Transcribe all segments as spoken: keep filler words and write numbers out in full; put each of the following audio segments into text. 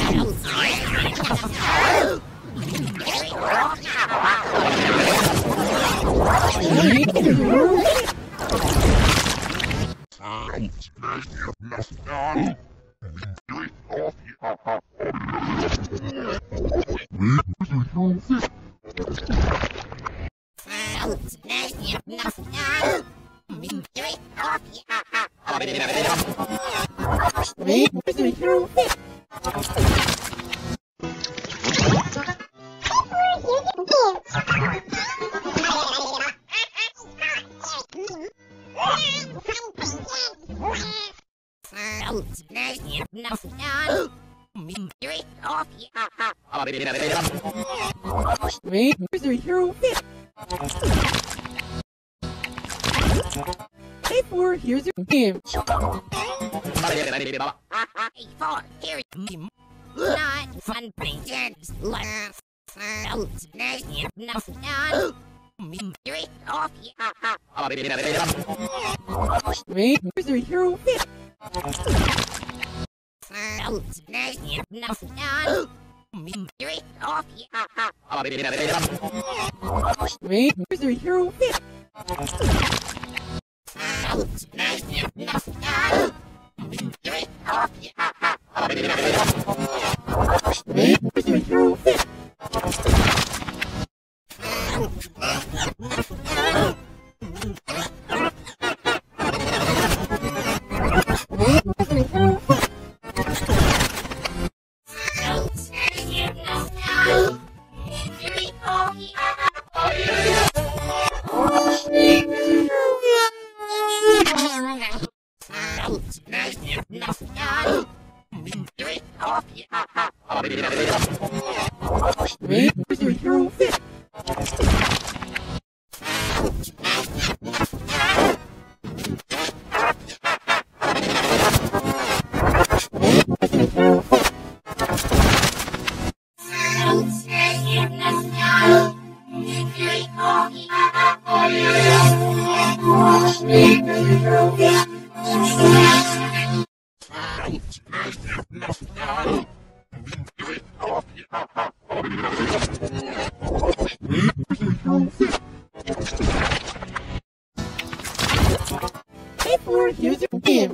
Hey, four, here's your game. Hey, four, here's your game. Not fun paintings. Laugh. Three, off. Wait, here's your hero. Three, off. Wait, here's your hero. Wait, here's your hero. Wait, here's your hero. Hey, four, here's your game.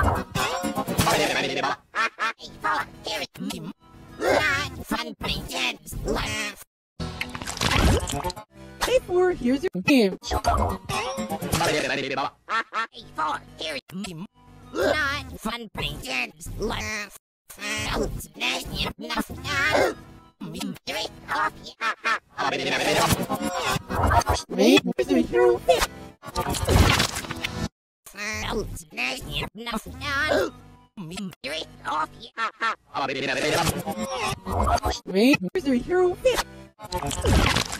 Fun paintings. Laugh. Hey, four, here's your game. Hey, four, here's your game. Not fun paintings. Laugh. Three, off. Wait, here's your hero. Three, off. Wait, here's your hero.